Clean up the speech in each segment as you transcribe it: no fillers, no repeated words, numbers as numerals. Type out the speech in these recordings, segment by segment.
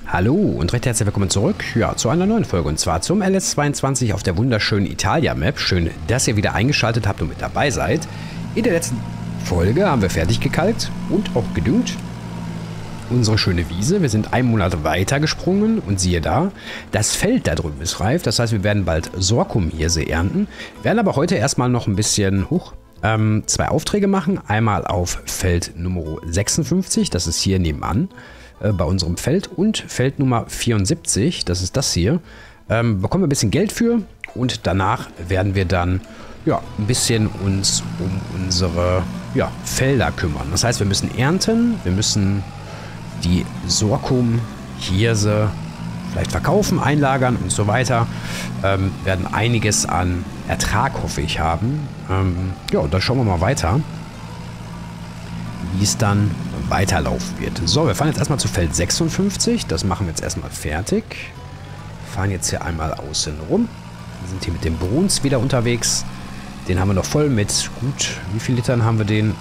Hallo und recht herzlich willkommen zurück, ja, zu einer neuen Folge, und zwar zum LS22 auf der wunderschönen Italia-Map. Schön, dass ihr wieder eingeschaltet habt und mit dabei seid. In der letzten Folge haben wir fertig gekalkt und auch gedüngt unsere schöne Wiese. Wir sind einen Monat weiter gesprungen und siehe da, das Feld da drüben ist reif. Das heißt, wir werden bald Sorghumhirse ernten, werden aber heute erstmal noch ein bisschen zwei Aufträge machen. Einmal auf Feld Nummer 56, das ist hier nebenan bei unserem Feld, und Feld Nummer 74, das ist das hier. Bekommen wir ein bisschen Geld für und danach werden wir dann ja, ein bisschen uns um unsere Felder kümmern. Das heißt, wir müssen ernten, wir müssen die Sorghumhirse vielleicht verkaufen, einlagern und so weiter. Werden einiges an Ertrag, hoffe ich, haben. Ja, und dann schauen wir mal weiter, wie es dann weiterlaufen wird. So, wir fahren jetzt erstmal zu Feld 56. Das machen wir jetzt erstmal fertig. Fahren jetzt hier einmal außen rum. Wir sind hier mit dem Bruns wieder unterwegs. Den haben wir noch voll mit gut, wie viel Litern haben wir den?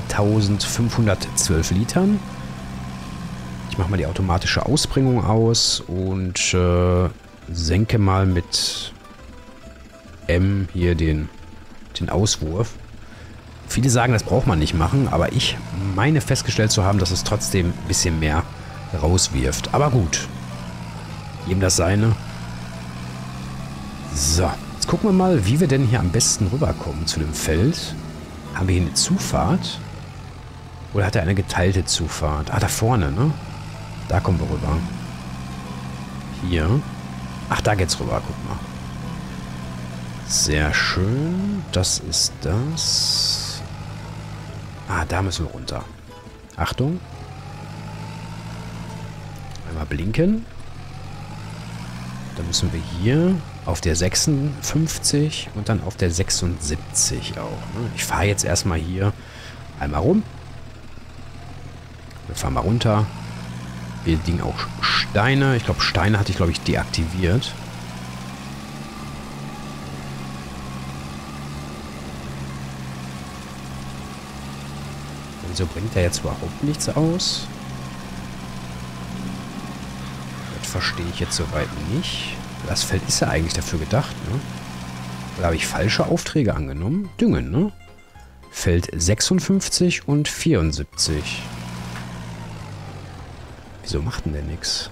2512 Litern. Ich mache mal die automatische Ausbringung aus und senke mal mit M hier den Auswurf. Viele sagen, das braucht man nicht machen, aber ich meine festgestellt zu haben, dass es trotzdem ein bisschen mehr rauswirft. Aber gut, jedem das seine. So, jetzt gucken wir mal, wie wir denn hier am besten rüberkommen zu dem Feld. Haben wir hier eine Zufahrt? Oder hat er eine geteilte Zufahrt? Ah, da vorne, ne? Da kommen wir rüber. Hier. Ach, da geht's rüber, guck mal. Sehr schön. Das ist das. Ah, da müssen wir runter. Achtung. Einmal blinken. Dann müssen wir hier auf der 56 und dann auf der 76 auch. Ne? Ich fahre jetzt erstmal hier einmal rum. Wir fahren mal runter. Wir liegen auch Steine. Ich glaube, Steine hatte ich, glaube ich, deaktiviert. Wieso bringt er jetzt überhaupt nichts aus? Das verstehe ich jetzt soweit nicht. Das Feld ist ja eigentlich dafür gedacht, ne? Oder habe ich falsche Aufträge angenommen? Düngen, ne? Feld 56 und 74. Wieso macht denn der nix?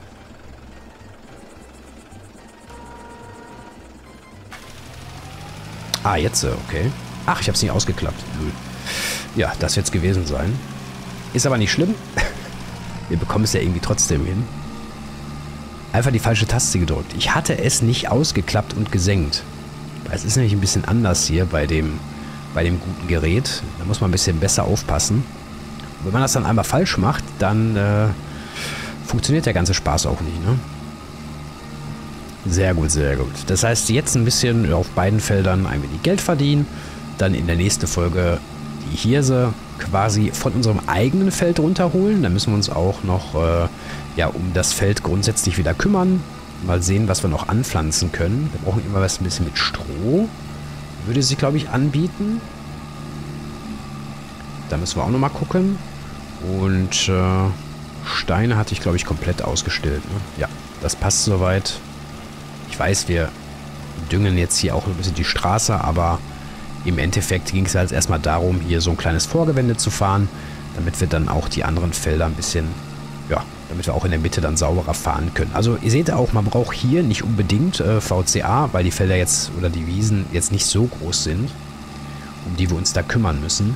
Ah, jetzt, okay. Ach, ich habe es nicht ausgeklappt. Ja, das wird es gewesen sein. Ist aber nicht schlimm. Wir bekommen es ja irgendwie trotzdem hin. Einfach die falsche Taste gedrückt. Ich hatte es nicht ausgeklappt und gesenkt. Es ist nämlich ein bisschen anders hier bei dem guten Gerät. Da muss man ein bisschen besser aufpassen. Und wenn man das dann einmal falsch macht, dann funktioniert der ganze Spaß auch nicht, ne? Sehr gut, sehr gut. Das heißt, jetzt ein bisschen auf beiden Feldern ein wenig Geld verdienen. Dann in der nächsten Folge die Hirse quasi von unserem eigenen Feld runterholen. Dann müssen wir uns auch noch um das Feld grundsätzlich wieder kümmern. Mal sehen, was wir noch anpflanzen können. Wir brauchen immer was ein bisschen mit Stroh. Würde sich, glaube ich, anbieten. Da müssen wir auch nochmal gucken. Und Steine hatte ich, glaube ich, komplett ausgestellt. Ne? Ja, das passt soweit. Ich weiß, wir düngen jetzt hier auch ein bisschen die Straße, aber im Endeffekt ging es halt erstmal darum, hier so ein kleines Vorgewende zu fahren, damit wir dann auch die anderen Felder ein bisschen, damit wir auch in der Mitte dann sauberer fahren können. Also ihr seht auch, man braucht hier nicht unbedingt VCA, weil die Felder jetzt oder die Wiesen jetzt nicht so groß sind, um die wir uns da kümmern müssen.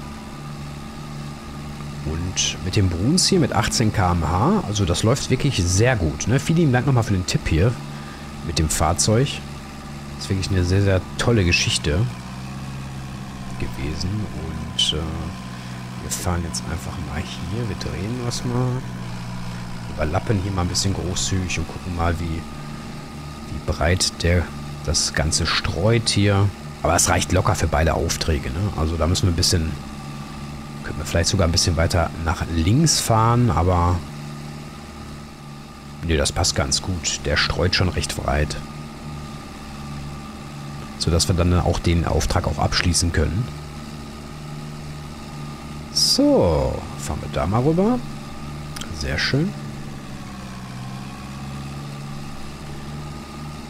Und mit dem Bruns hier mit 18 km/h, also das läuft wirklich sehr gut. Ne? Vielen Dank nochmal für den Tipp hier mit dem Fahrzeug. Das ist wirklich eine sehr, sehr tolle Geschichte gewesen. Und wir fahren jetzt einfach mal hier. Wir drehen was mal. Überlappen hier mal ein bisschen großzügig und gucken mal, wie breit das Ganze streut hier. Aber es reicht locker für beide Aufträge. Ne? Also da müssen wir ein bisschen... Könnten wir vielleicht sogar ein bisschen weiter nach links fahren, aber... Ne, das passt ganz gut. Der streut schon recht breit. Sodass wir dann auch den Auftrag auch abschließen können. So, fahren wir da mal rüber. Sehr schön.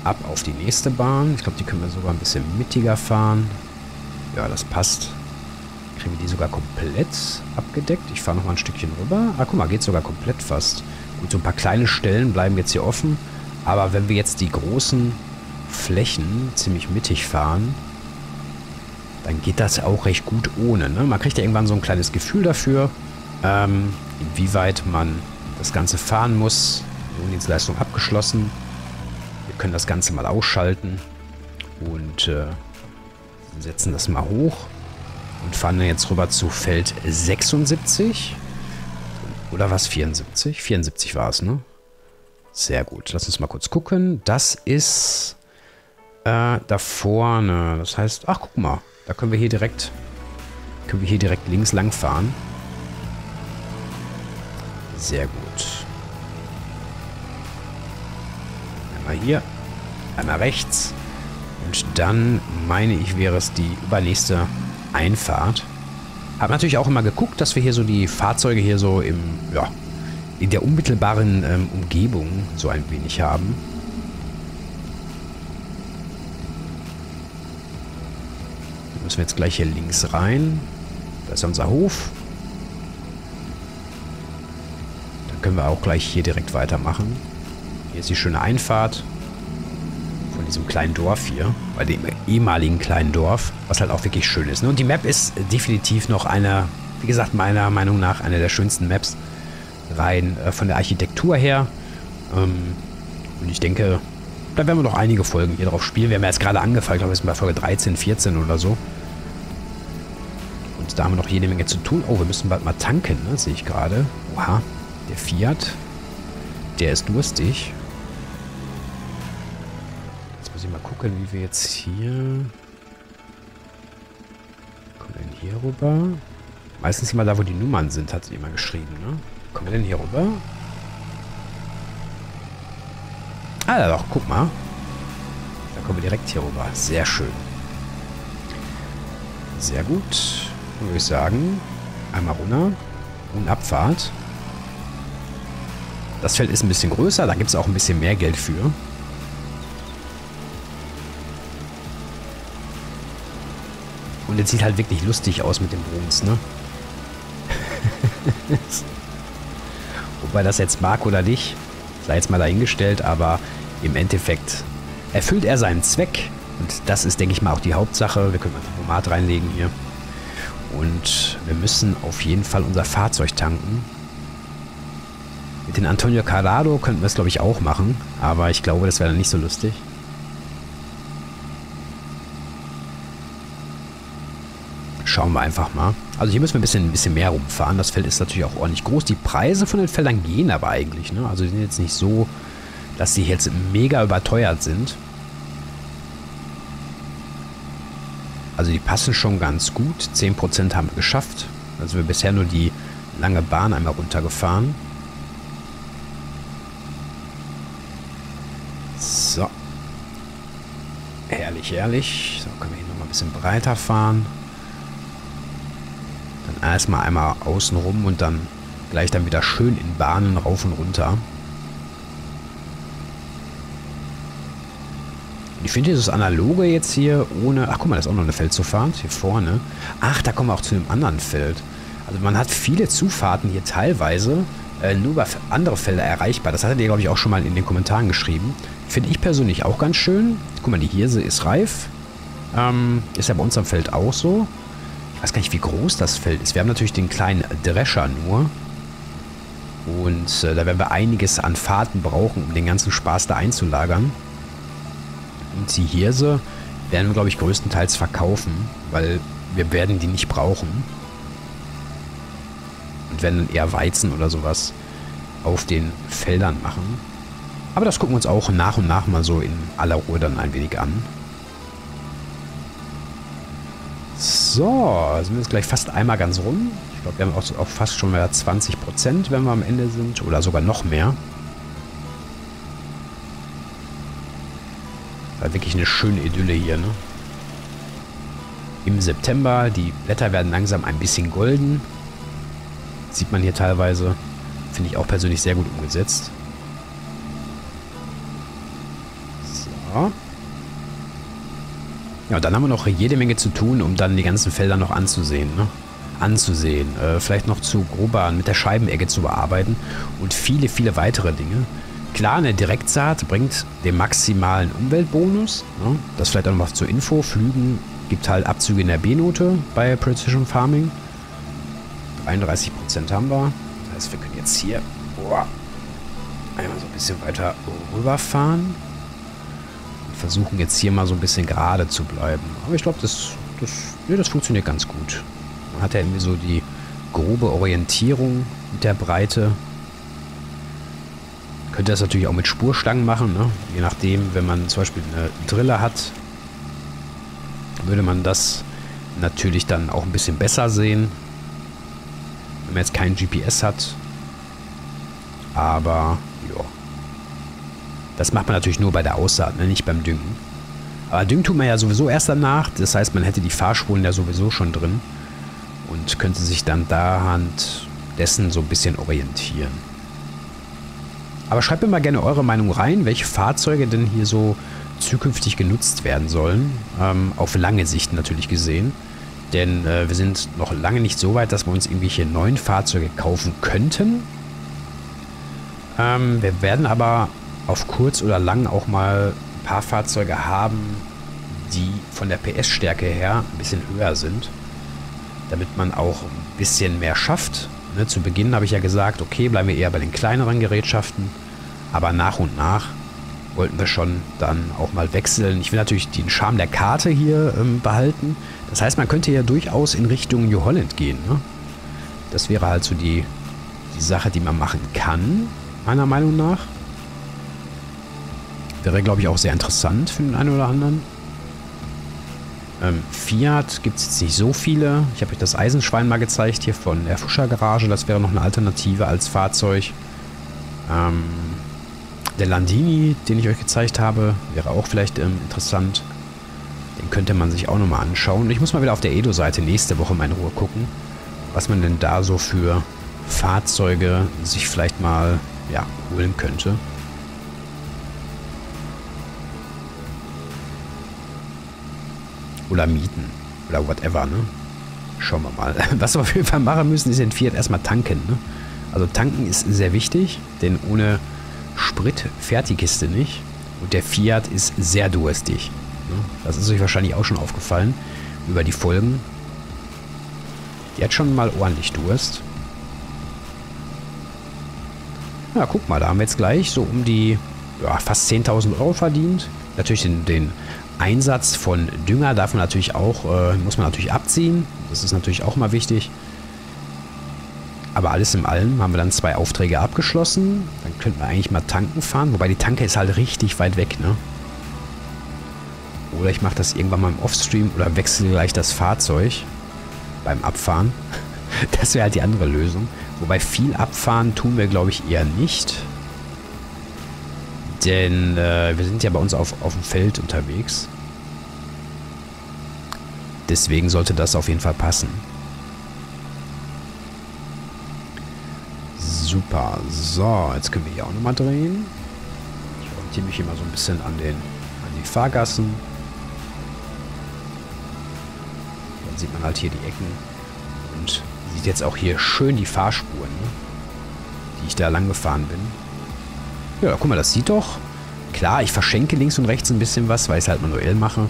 ab auf die nächste Bahn. Ich glaube, die können wir sogar ein bisschen mittiger fahren. Ja, das passt. Kriegen wir die sogar komplett abgedeckt. Ich fahre noch mal ein Stückchen rüber. Ah, guck mal, geht sogar komplett fast. Gut, so ein paar kleine Stellen bleiben jetzt hier offen. Aber wenn wir jetzt die großen Flächen ziemlich mittig fahren, dann geht das auch recht gut ohne. Ne? Man kriegt ja irgendwann so ein kleines Gefühl dafür, inwieweit man das Ganze fahren muss. Dienstleistung abgeschlossen. Wir können das Ganze mal ausschalten und setzen das mal hoch und fahren dann jetzt rüber zu Feld 76. Oder was? 74? 74 war es, ne? Sehr gut. Lass uns mal kurz gucken. Das ist da vorne. Das heißt, ach, guck mal. Da können wir hier direkt links lang fahren. Sehr gut. Einmal hier, einmal rechts. Und dann, meine ich, wäre es die übernächste Einfahrt. Habe natürlich auch immer geguckt, dass wir hier so die Fahrzeuge hier so in der unmittelbaren Umgebung so ein wenig haben. Da müssen wir jetzt gleich hier links rein. Da ist unser Hof. Dann können wir auch gleich hier direkt weitermachen. Hier ist die schöne Einfahrt von diesem kleinen Dorf hier, bei dem ehemaligen kleinen Dorf, was halt auch wirklich schön ist. Ne? Und die Map ist definitiv noch eine, wie gesagt, meiner Meinung nach eine der schönsten Maps, rein von der Architektur her. Und ich denke, da werden wir noch einige Folgen hier drauf spielen. Wir haben ja jetzt gerade angefangen, ich glaube, wir sind bei Folge 13, 14 oder so. Und da haben wir noch jede Menge zu tun. Oh, wir müssen bald mal tanken, ne? Sehe ich gerade. Oha, der Fiat, der ist durstig. Mal gucken, wie wir jetzt hier... Kommen wir denn hier rüber? Meistens immer da, wo die Nummern sind, hat sie immer geschrieben, ne? Kommen wir denn hier rüber? Ah, ja doch, guck mal. Da kommen wir direkt hier rüber. Sehr schön. Sehr gut. Dann würde ich sagen, einmal runter und Abfahrt. Das Feld ist ein bisschen größer, da gibt es auch ein bisschen mehr Geld für. Und jetzt sieht halt wirklich lustig aus mit dem Bruns, ne? Ob er das jetzt mag oder nicht, sei jetzt mal dahingestellt, aber im Endeffekt erfüllt er seinen Zweck. Und das ist, denke ich mal, auch die Hauptsache. Wir können mal ein Format reinlegen hier. Und wir müssen auf jeden Fall unser Fahrzeug tanken. Mit den Antonio Carrado könnten wir es, glaube ich, auch machen. Aber ich glaube, das wäre dann nicht so lustig. Schauen wir einfach mal. Also hier müssen wir ein bisschen mehr rumfahren. Das Feld ist natürlich auch ordentlich groß. Die Preise von den Feldern gehen aber eigentlich, ne? Also die sind jetzt nicht so, dass die jetzt mega überteuert sind. Also die passen schon ganz gut. 10% haben wir geschafft. Also wir bisher nur die lange Bahn einmal runtergefahren. So. Herrlich, herrlich. So, können wir hier nochmal ein bisschen breiter fahren. Dann erstmal einmal außen rum und dann gleich dann wieder schön in Bahnen rauf und runter. Ich finde dieses Analoge jetzt hier ohne... Ach, guck mal, da ist auch noch eine Feldzufahrt hier vorne. Ach, da kommen wir auch zu einem anderen Feld. Also man hat viele Zufahrten hier teilweise nur über andere Felder erreichbar. Das hattet ihr, glaube ich, auch schon mal in den Kommentaren geschrieben. Finde ich persönlich auch ganz schön. Guck mal, die Hirse ist reif. Ist ja bei uns am Feld auch so. Ich weiß gar nicht, wie groß das Feld ist. Wir haben natürlich den kleinen Drescher nur. Und da werden wir einiges an Fahrten brauchen, um den ganzen Spaß da einzulagern. Und die Hirse werden wir, glaube ich, größtenteils verkaufen, weil wir werden die nicht brauchen. Und werden dann eher Weizen oder sowas auf den Feldern machen. Aber das gucken wir uns auch nach und nach mal so in aller Ruhe dann ein wenig an. So, sind wir jetzt gleich fast einmal ganz rum. Ich glaube, wir haben auch fast schon wieder 20%, wenn wir am Ende sind. Oder sogar noch mehr. Das ist wirklich eine schöne Idylle hier, ne? Im September, die Blätter werden langsam ein bisschen golden. Sieht man hier teilweise. Finde ich auch persönlich sehr gut umgesetzt. So. So. Ja, und dann haben wir noch jede Menge zu tun, um dann die ganzen Felder noch anzusehen, ne? Vielleicht noch zu Grobahn mit der Scheibenegge zu bearbeiten und viele, viele weitere Dinge. Klar, eine Direktsaat bringt den maximalen Umweltbonus. Ne? Das vielleicht auch noch was zur Info. Flügen gibt halt Abzüge in der B-Note bei Precision Farming. 33% haben wir. Das heißt, wir können jetzt hier einmal so ein bisschen weiter rüberfahren. Und versuchen jetzt hier mal so ein bisschen gerade zu bleiben. Aber ich glaube, das funktioniert ganz gut. Man hat ja irgendwie so die grobe Orientierung mit der Breite. Könnte das natürlich auch mit Spurstangen machen, ne? Je nachdem, wenn man zum Beispiel eine Drille hat, würde man das natürlich dann auch ein bisschen besser sehen. Wenn man jetzt kein GPS hat. Aber, ja. Das macht man natürlich nur bei der Aussaat, ne? Nicht beim Düngen. Aber Düngen tut man ja sowieso erst danach. Das heißt, man hätte die Fahrspuren ja sowieso schon drin. Und könnte sich dann anhand dessen so ein bisschen orientieren. Aber schreibt mir mal gerne eure Meinung rein, welche Fahrzeuge denn hier so zukünftig genutzt werden sollen. Auf lange Sicht natürlich gesehen. Denn wir sind noch lange nicht so weit, dass wir uns irgendwelche neuen Fahrzeuge kaufen könnten. Wir werden aber auf kurz oder lang auch mal ein paar Fahrzeuge haben, die von der PS-Stärke her ein bisschen höher sind. Damit man auch ein bisschen mehr schafft. Ne, zu Beginn habe ich ja gesagt, okay, bleiben wir eher bei den kleineren Gerätschaften. Aber nach und nach wollten wir schon dann auch mal wechseln. Ich will natürlich den Charme der Karte hier behalten. Das heißt, man könnte ja durchaus in Richtung New Holland gehen. Ne? Das wäre halt so die Sache, die man machen kann, meiner Meinung nach. Wäre, glaube ich, auch sehr interessant für den einen oder anderen. Fiat gibt es jetzt nicht so viele. Ich habe euch das Eisenschwein mal gezeigt hier von der Fuscher Garage. Das wäre noch eine Alternative als Fahrzeug. Der Landini, den ich euch gezeigt habe, wäre auch vielleicht interessant. Den könnte man sich auch nochmal anschauen. Ich muss mal wieder auf der Edo-Seite nächste Woche mal in Ruhe gucken, was man denn da so für Fahrzeuge sich vielleicht mal holen könnte. Oder mieten. Oder whatever, ne? Schauen wir mal. Was wir auf jeden Fall machen müssen, ist den Fiat erstmal tanken, ne? Also tanken ist sehr wichtig, denn ohne Sprit fährt die Kiste nicht. Und der Fiat ist sehr durstig. Ne? Das ist euch wahrscheinlich auch schon aufgefallen über die Folgen. Die hat schon mal ordentlich Durst. Ja, guck mal, da haben wir jetzt gleich so um die fast 10.000 Euro verdient. Natürlich den Einsatz von Dünger darf man natürlich auch, muss man natürlich abziehen. Das ist natürlich auch mal wichtig. Aber alles in allem haben wir dann 2 Aufträge abgeschlossen. Dann könnten wir eigentlich mal tanken fahren. Wobei die Tanke ist halt richtig weit weg, ne? Oder ich mache das irgendwann mal im Offstream oder wechsle gleich das Fahrzeug beim Abfahren. Das wäre halt die andere Lösung. Wobei viel abfahren tun wir, glaube ich, eher nicht. Denn wir sind ja bei uns auf dem Feld unterwegs. Deswegen sollte das auf jeden Fall passen. Super. So, jetzt können wir hier auch nochmal drehen. Ich orientiere mich hier mal so ein bisschen an die Fahrgassen. Dann sieht man halt hier die Ecken. Und sieht jetzt auch hier schön die Fahrspuren, ne, die ich da lang gefahren bin. Ja, guck mal, das sieht doch. Klar, ich verschenke links und rechts ein bisschen was, weil ich es halt manuell mache.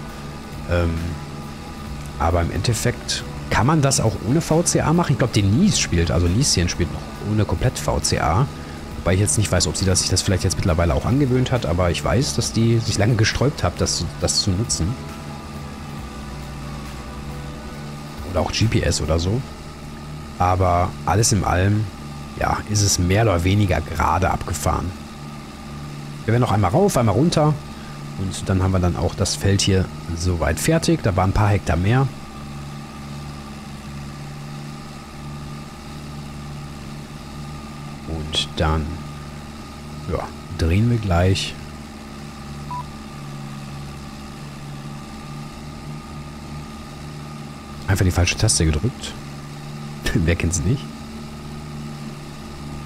Aber im Endeffekt kann man das auch ohne VCA machen. Ich glaube, die Nies spielt noch ohne komplett VCA. Wobei ich jetzt nicht weiß, ob sie sich das vielleicht jetzt mittlerweile auch angewöhnt hat. Aber ich weiß, dass die sich lange gesträubt hat, das zu nutzen. Oder auch GPS oder so. Aber alles in allem, ja, ist es mehr oder weniger gerade abgefahren. Wir werden noch einmal rauf, einmal runter. Und dann haben wir dann auch das Feld hier soweit fertig. Da waren ein paar Hektar mehr. Und dann drehen wir gleich. Einfach die falsche Taste gedrückt. Wer kennt's nicht?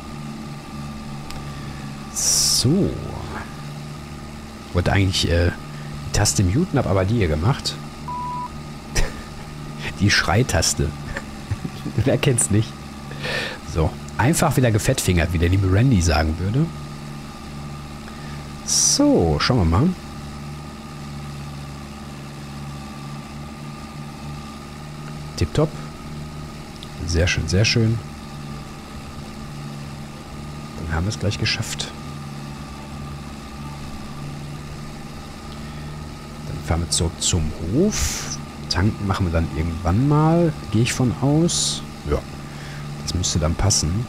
So. Ich wollte eigentlich Taste muten, habe aber die hier gemacht. Die Schreitaste. Wer kennt's nicht? So, einfach wieder gefettfingert, wie der liebe Randy sagen würde. So, schauen wir mal. Tipptopp. Sehr schön, sehr schön. Dann haben wir es gleich geschafft. Dann fahren wir zurück zum Hof. Tanken machen wir dann irgendwann mal, gehe ich von aus. Ja, das müsste dann passen.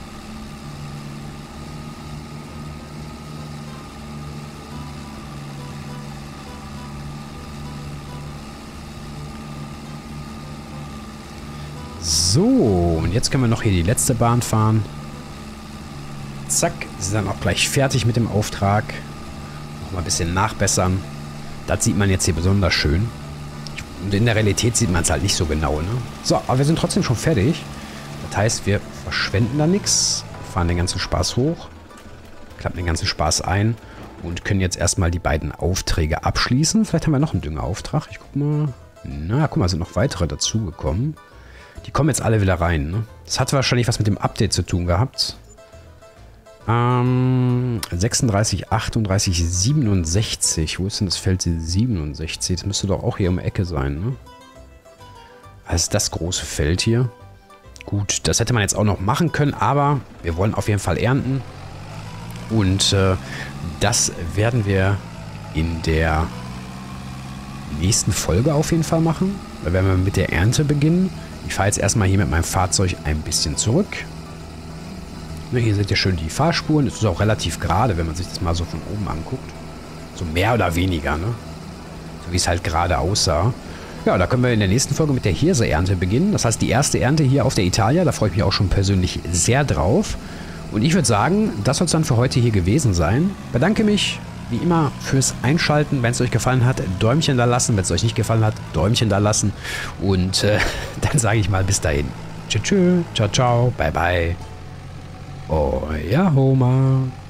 So, und jetzt können wir noch hier die letzte Bahn fahren. Zack, sind dann auch gleich fertig mit dem Auftrag. Noch mal ein bisschen nachbessern. Das sieht man jetzt hier besonders schön. Und in der Realität sieht man es halt nicht so genau, ne? So, aber wir sind trotzdem schon fertig. Das heißt, wir verschwenden da nichts. Fahren den ganzen Spaß hoch. Klappen den ganzen Spaß ein. Und können jetzt erstmal die beiden Aufträge abschließen. Vielleicht haben wir noch einen Düngerauftrag. Ich guck mal. Na, guck mal, sind noch weitere dazugekommen. Die kommen jetzt alle wieder rein, ne? Das hat wahrscheinlich was mit dem Update zu tun gehabt. 36, 38, 67. Wo ist denn das Feld 67? Das müsste doch auch hier um die Ecke sein, ne? Das ist das große Feld hier. Gut, das hätte man jetzt auch noch machen können, aber wir wollen auf jeden Fall ernten. Und das werden wir in der nächsten Folge auf jeden Fall machen. Da werden wir mit der Ernte beginnen. Ich fahre jetzt erstmal hier mit meinem Fahrzeug ein bisschen zurück. Hier seht ihr schön die Fahrspuren. Es ist auch relativ gerade, wenn man sich das mal so von oben anguckt. So mehr oder weniger, ne? So wie es halt gerade aussah. Ja, da können wir in der nächsten Folge mit der Hirse-Ernte beginnen. Das heißt, die erste Ernte hier auf der Italia. Da freue ich mich auch schon persönlich sehr drauf. Und ich würde sagen, das soll es dann für heute hier gewesen sein. Bedanke mich, wie immer, fürs Einschalten. Wenn es euch gefallen hat, Däumchen da lassen. Wenn es euch nicht gefallen hat, Däumchen da lassen. Und dann sage ich mal bis dahin. Tschüss, ciao, ciao, bye, bye. Euer Homer.